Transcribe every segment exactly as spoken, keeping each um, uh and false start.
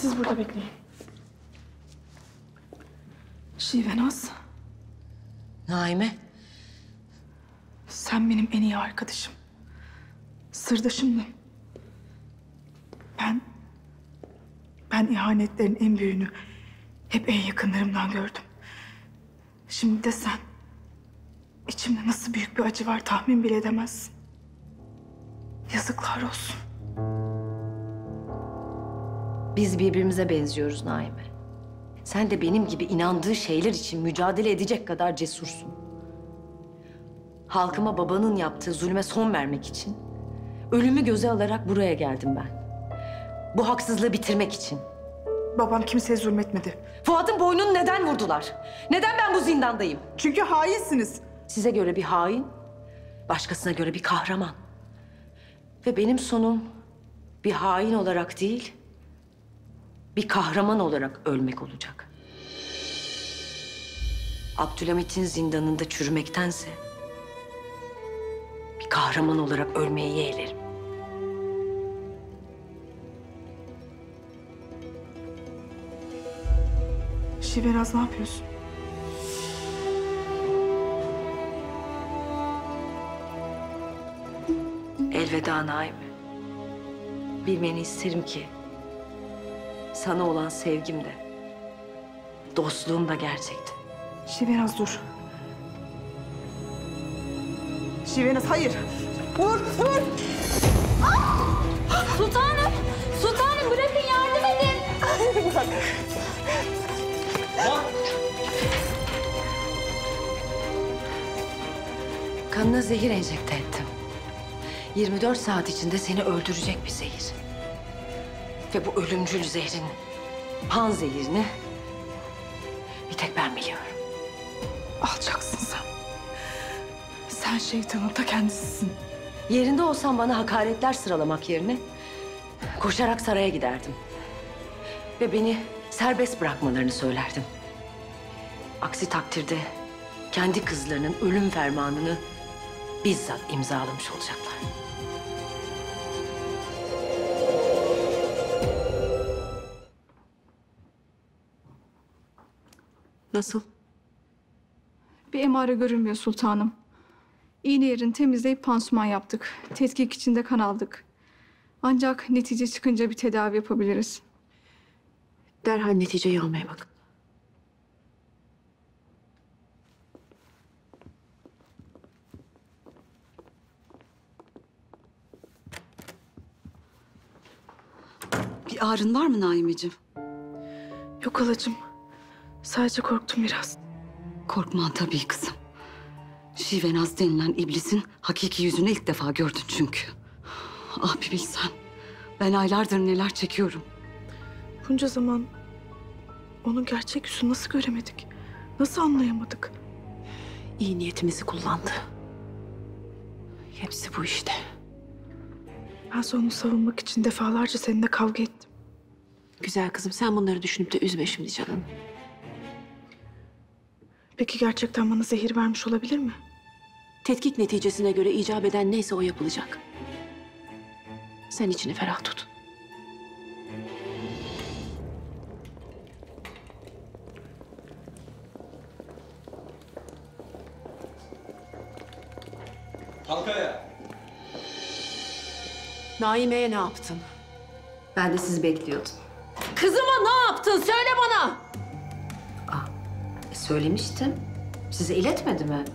Siz burada bekleyin. Şivenaz, Naime. sen benim en iyi arkadaşım. Sırdaşımdın. Ben... Ben ihanetlerin en büyüğünü hep en yakınlarımdan gördüm. Şimdi de sen. İçimde nasıl büyük bir acı var tahmin bile edemezsin. Yazıklar olsun. Biz birbirimize benziyoruz Naime. Sen de benim gibi inandığı şeyler için mücadele edecek kadar cesursun. Halkıma babanın yaptığı zulme son vermek için ölümü göze alarak buraya geldim ben. Bu haksızlığı bitirmek için. Babam kimseye zulmetmedi. Fuat'ın boynunu neden vurdular? Neden ben bu zindandayım? Çünkü hainsiniz. Size göre bir hain, başkasına göre bir kahraman. Ve benim sonum bir hain olarak değil, bir kahraman olarak ölmek olacak. Abdülhamit'in zindanında çürümektense bir kahraman olarak ölmeyi yeğlerim. Şivenaz, ne yapıyorsun? Elveda Naime. Bilmeni isterim ki sana olan sevgim de, dostluğum da gerçekti. Şivenaz, dur. Şivenaz, hayır. Vur, vur. Sultanım! Sultanım bırakın, yardım edin! Kanına zehir enjekte ettim. yirmi dört saat içinde seni öldürecek bir zehir. Ve bu ölümcül zehrin pan zehirini bir tek ben biliyorum. Alçaksın sen. Sen şeytanın ta kendisisin. Yerinde olsam bana hakaretler sıralamak yerine koşarak saraya giderdim. Ve beni serbest bırakmalarını söylerdim. Aksi takdirde kendi kızlarının ölüm fermanını bizzat imzalamış olacaklar. Nasıl? Bir emare görünmüyor sultanım. İğne yerini temizleyip pansuman yaptık. Tetkik içinde kan aldık. Ancak netice çıkınca bir tedavi yapabiliriz. Derhal neticeyi almaya bakın. Bir ağrın var mı Naimeciğim? Yok halacığım. Sadece korktum biraz. Korkman tabii kızım. Şivenaz denilen iblisin hakiki yüzünü ilk defa gördün çünkü. Ah bir bilsen. Ben aylardır neler çekiyorum. Bunca zaman onun gerçek yüzünü nasıl göremedik? Nasıl anlayamadık? İyi niyetimizi kullandı. Hepsi bu işte. Ben onu savunmak için defalarca seninle kavga ettim. Güzel kızım, sen bunları düşünüp de üzme şimdi canını. Peki gerçekten bana zehir vermiş olabilir mi? Tetkik neticesine göre icap eden neyse o yapılacak. Sen içini ferah tut. Halkaya. Naime'ye ne yaptın? Ben de sizi bekliyordum. Kızıma ne yaptın? Söyle bana! E, söylemiştim. Size iletmedi mi?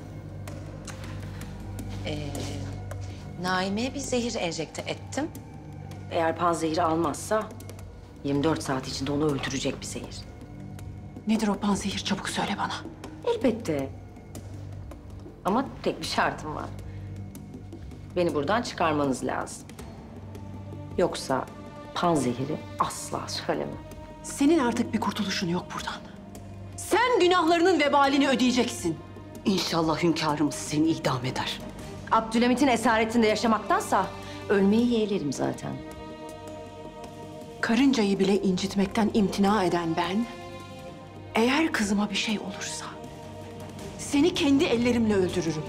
Ee, Naime'ye bir zehir enjekte ettim. Eğer panzehiri almazsa yirmi dört saat içinde onu öldürecek bir zehir. Nedir o panzehir? Çabuk söyle bana. Elbette. Ama tek bir şartım var. Beni buradan çıkarmanız lazım. Yoksa panzehiri asla söylemem. Senin artık bir kurtuluşun yok buradan. Sen günahlarının vebalini ödeyeceksin. İnşallah hünkârımız seni idam eder. Abdülhamit'in esaretinde yaşamaktansa ölmeyi yeğlerim zaten. Karıncayı bile incitmekten imtina eden ben... eğer kızıma bir şey olursa... seni kendi ellerimle öldürürüm.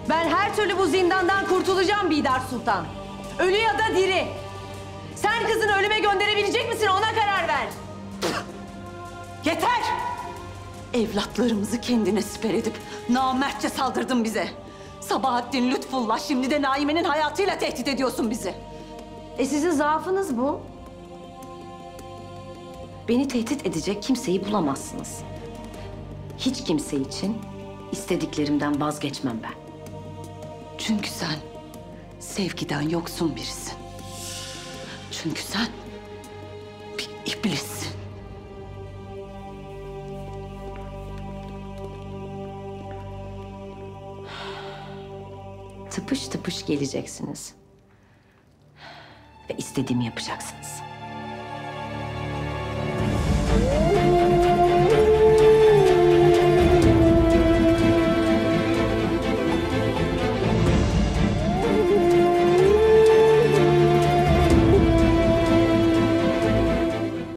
Ben her türlü bu zindandan kurtulacağım Bidar Sultan. Ölü ya da diri. Sen kızını ölüme gönderebilecek misin? Ona karar ver. Yeter! Evlatlarımızı kendine siper edip namertçe saldırdın bize. Sabahattin, Lütfullah, şimdi de Naime'nin hayatıyla tehdit ediyorsun bizi. E sizin zaafınız bu. Beni tehdit edecek kimseyi bulamazsınız. Hiç kimse için istediklerimden vazgeçmem ben. Çünkü sen sevgiden yoksun birisin. Çünkü sen bir iblissin. Tıpış tıpış geleceksiniz. Ve istediğimi yapacaksınız.